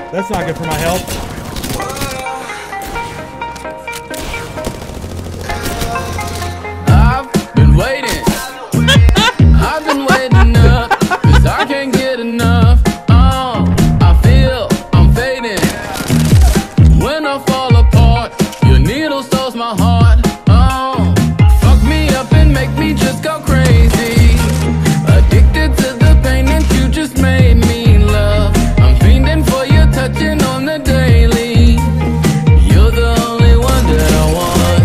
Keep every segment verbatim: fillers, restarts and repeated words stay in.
That's not good for my health. I've been waiting. I've been waiting up, cause I can't get enough. Oh, I feel I'm fading. When I fall apart, your needle stole my heart. Oh, fuck me up and make me just go crazy. Addicted to the pain that you just made me love. I'm fiending for your touching on the daily. You're the only one that I want.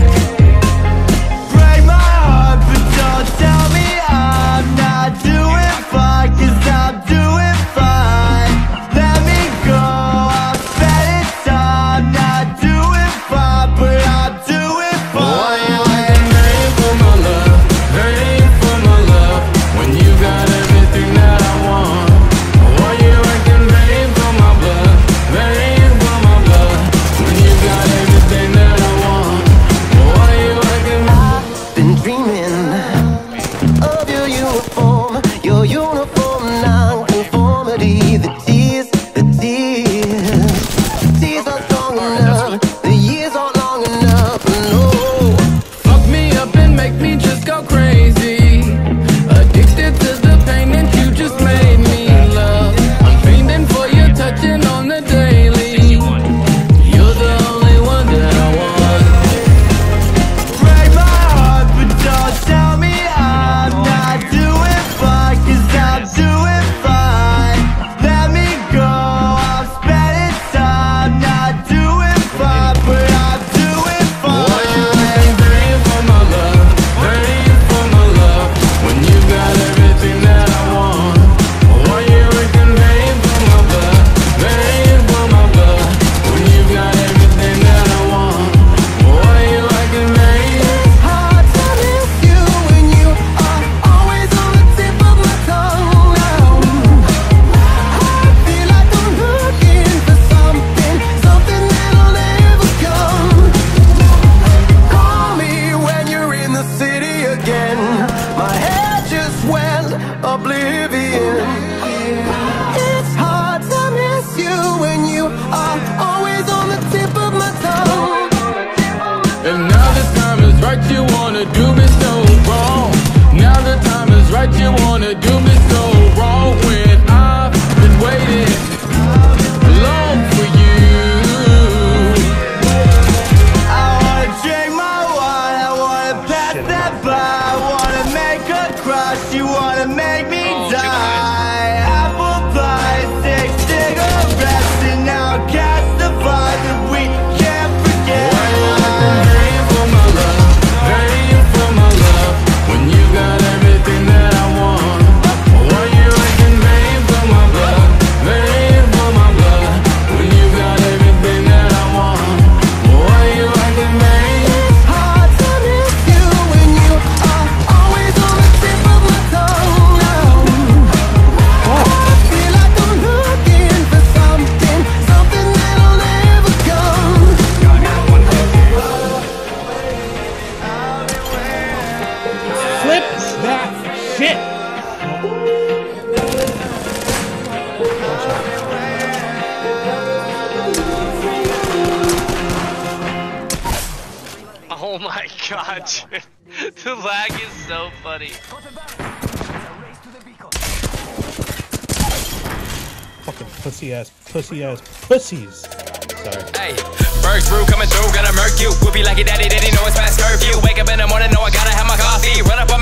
Break my heart, but don't tell me I'm not doing fine, cause I'm doing fine. Let me go, I'm spending time not doing fine, but I'm doing Why you fine. acting vain for my love, vain for my love, when you got everything that I want? Why you acting vain for my blood, vain for my blood, when you got everything that I want? Why you acting Been dreaming of your uniform, your uniform non-conformity. The tears, the tears, the tears aren't strong enough, the years aren't long enough. No, fuck me up and make me just go crazy. Addicted to the pain that you just made me love. I'm fiending for your touching on the daily. You're the only one that I want. break my heart, but don't tell me I'm not doing fine, cause I'm doing fine. Let me go, I'm spending time not doing fine, but I'm doing Why you fine. acting vain for my love, vain for my love, when you got everything that I want? Why you acting vain for my blood, vain for my blood, when you got everything that I want? Why you acting vain? Hard to miss you when you are always on the tip of my tongue now. I feel like I'm looking for something, something that'll never come. Call me when you're in the city again. My head just went oblivion. It's hard to miss you when you are always on the tip of my tongue. And now the time is right, you wanna do me so wrong. Now the time is right, you wanna do me so wrong. When I've been waiting long for you. I wanna drink my wine, I wanna pass that by, I wanna make her cry, she wanna make me die. Apple pie, six cigarettes, and now cast the vibe that we can't forget. Why you acting vain for my love, vain for my love, when you got everything that I want? Why you acting vain for my blood, vain for my blood, when you got everything that I want? Why you acting vain? Hard to miss you when you are always on the tip of my tongue now. I feel like I'm looking for something, something that'll never come. Flip that shit. Oh my god, dude. The lag is so funny. Fucking pussy ass, pussy ass, pussies. Sorry. Hey, first brew coming through, gonna murk you. Whoopie like your daddy, daddy know it's past curfew. Wake up in the morning, know I gotta have my coffee. Run up